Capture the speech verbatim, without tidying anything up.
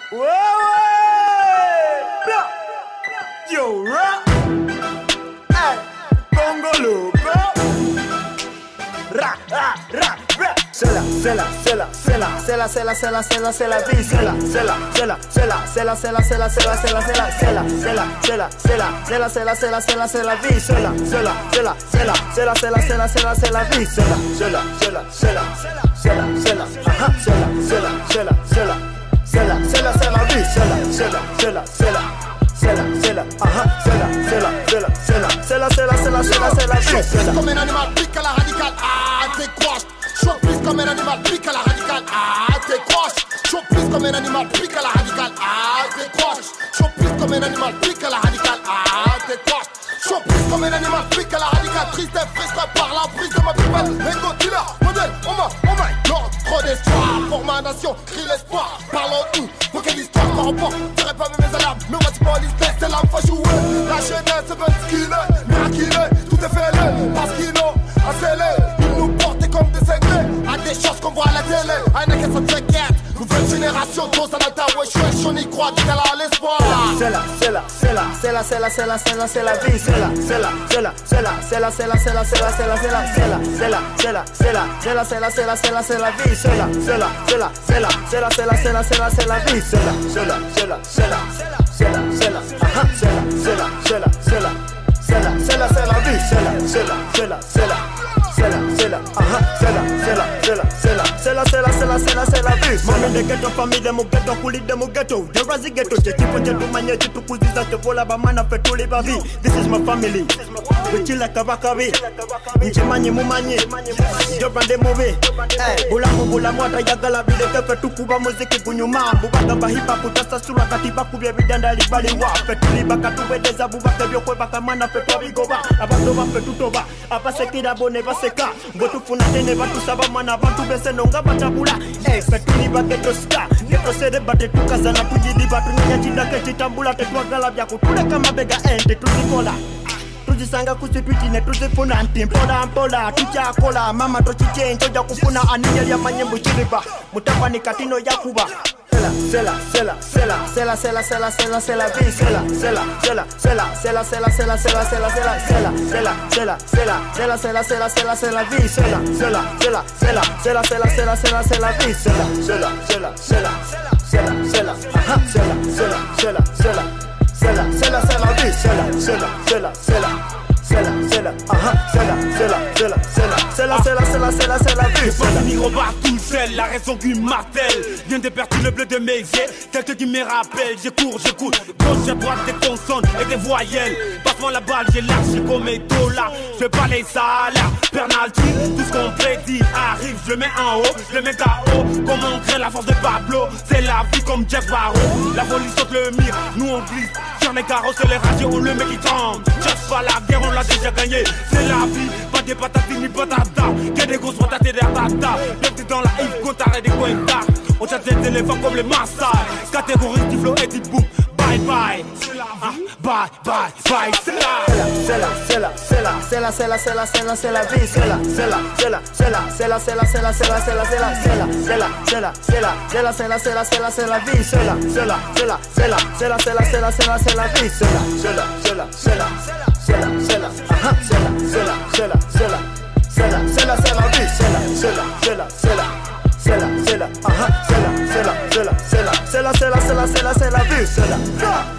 Ouais, ouais. Blah. Yo, rap. Hey, Congolo, bro. Ra, ra, ra, ra. C'est la, c'est la, c'est la, c'est la, c'est la, c'est la, c'est la, c'est la, c'est la vie. C'est la, c'est la, c'est la, c'est la, c'est la, c'est la, c'est la, c'est la, c'est la, c'est la, c'est la, c'est la, c'est la, c'est la, c'est la, c'est la, c'est la, c'est la, c'est la vie. C'est la, c'est la, c'est la, c'est la, c'est la, c'est la, c'est la, c'est la, c'est la vie. C'est la, c'est la, c'est la, c'est la, c'est la, c'est la, aha, c'est la, c'est la, c'est la, c'est la, c'est la, c'est la, c'est la vie. C'est la, c'est la, c'est la, c'est la. C'est la, c'est la, aha, c'est la, c'est la, c'est la, c'est la, c'est la, c'est la, c'est la, c'est la, c'est la vie. C'est la. Comme un animal, pique à la radicale, ah, t'es croche. Showbiz comme un animal, pique à la radicale, ah, t'es croche. Showbiz comme un animal, pique à la radicale, ah, t'es croche. Showbiz comme un animal, pique à la radicale, ah, t'es croche. Showbiz comme un animal, pique à la radicale, triste et frisque par la prise de ma people. Ego dealer, modèle, oh my, oh my lord, trop d'espoir pour ma nation, crie l'espoir. Parlons nous, pour quelle histoire qu'on remporte. J'aurais pas mis mes alarmes, mais on va dire pas l'histoire, c'est l'arme, faut jouer. La jeunesse veut ce qu'il est, miraculeux, tout est fait là, parce qu'ils n'ont accéléré. Ils nous portent comme des cinglés, à des choses qu'on voit à la télé. Un équerre ça t'inquiète, nouvelle génération, tous à la taille, wesh wesh, on y croit, tout à la l'espoir. C'est la, c'est la, c'est la, c'est la, c'est la, c'est la, c'est la, c'est la vie. C'est la, c'est la, c'est la, c'est la, c'est la, c'est la, c'est la, c'est la, c'est la, c'est la, c'est la, c'est la, c'est la, c'est la, c'est la, c'est la, c'est la, c'est la, c'est la vie. C'est la, c'est la, c'est la, c'est la, c'est la, c'est la, c'est la, c'est la, c'est la vie. C'est la, c'est la, c'est la, c'est la, c'est la, c'est la, aha, c'est la, c'est la, c'est la, c'est la, c'est la, c'est la, c'est la vie. C'est la, c'est la, c'est la, c'est la. C'est la, c'est la, aha, c'est la, c'est la, c'est la, c'est la, c'est la, c'est la, c'est la, c'est la, c'est la vie. Mami de ghetto, famille de mu ghetto, kuli de mu ghetto. The Razi ghetto, chekipo chetu manye chitu kuziza chevola bamana fetuli bavi. This is my family. Bichila kabakabi. Nchimanyi mumanyi. Jobande muvi. Bulamu bulamu atayagala bile kefe tukuba muziki kunyuma. Bubaga bahipa kutasa sura katiba kubye bidanda libali wa. Fetuli baka tubedeza bubake byokwe baka mana fetwa bigoba. Abato bafetutoba. Abasekira bone base Botu funa tene batu saba mana bantu bese nonga batabula. Eh, fetuli bageto ska. Geto sede bate tukaza na tujidi batu nya chinda ke chitambula tetwagala bya kutule kama bega ente tuzikola. Tuzisanga kusipitine tuzifuna ntimpola mpola tuchakola mama tochichenjo ja kufuna aninya ya manyembu chiriba mutapani katino yakuba. C'est la, c'est la, c'est la, c'est la, c'est la, c'est la, c'est la, c'est la vie. C'est la, c'est la, c'est la, c'est la, c'est la, c'est la, c'est la, c'est la, c'est la, c'est la, c'est la, c'est la, c'est la, c'est la, c'est la, c'est la, c'est la, c'est la, c'est la vie. C'est la, c'est la, c'est la, c'est la, c'est la, c'est la, c'est la, c'est la, c'est la vie. C'est la, c'est la, c'est la, c'est la, c'est la, c'est la, aha, c'est la, c'est la, c'est la, c'est la, c'est la, c'est la, c'est la vie. C'est la, c'est la, c'est la, c'est la. C'est la, c'est la, aha, c'est la, c'est la, c'est la, c'est la, c'est la, c'est la, c'est la, c'est la, c'est la vie. Je pense finir au bar tout seul, la raison qui martèle vient de perdre le bleu de mes yeux. Quelqu'un qui me rappelle, je cours, je cours, gauche à droite des consonnes et des voyelles. Passe-moi la balle, j'ai lâché comme un dollar. Je veux pas les salaires, penalty, tout ce qu'on prédit arrive. Je le mets en haut, je le mets K O. Comme on crée la force de Pablo, c'est la vie comme Jack Barrow. La folie saute le mire, nous on glisse. Sur les carreaux, c'est les radios où le mec il tremble. Cherche pas la guerre, on l'a déjà gagné. C'est la vie, pas des patates ni patata. Que des grosses patates et des tata. Bienvenue dans la Yves, Gontard et des Cointards. On chatte les éléphants comme les massas. Catégorie du flow et du boom. Bye bye. Ah, bye bye bye. C'est la, c'est la, c'est la, c'est la, c'est la, c'est la, c'est la, c'est la, c'est la vie. C'est la, c'est la, c'est la, c'est la, c'est la, c'est la, c'est la, c'est la, c'est la, c'est la, c'est la, c'est la, c'est la, c'est la, c'est la, c'est la, c'est la, c'est la, c'est la vie. C'est la, c'est la, c'est la, c'est la, c'est la, c'est la, c'est la, c'est la, c'est la vie. C'est la, c'est la, c'est la, c'est la, c'est la, c'est la, aha, c'est la, c'est la, c'est la, c'est la, c'est la, c'est la, c'est la vie. C'est la, c'est la, c'est la, c'est la. C'est la, c'est la, aha, c'est la, c'est la, c'est la, c'est la, c'est la, c'est la, c'est la, c'est la, c'est la vie. C'est la.